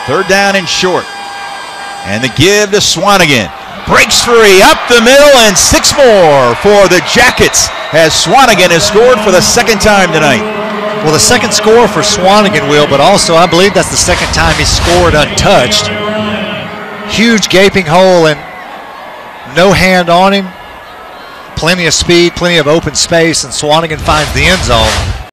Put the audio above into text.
3rd down and short. And the give to Swanigan. Breaks free up the middle, and 6 more for the Jackets as Swanigan has scored for the 2nd time tonight. Well, the 2nd score for Swanigan, Will, but also I believe that's the 2nd time he scored untouched. Huge gaping hole and no hand on him. Plenty of speed, plenty of open space, and Swanigan finds the end zone.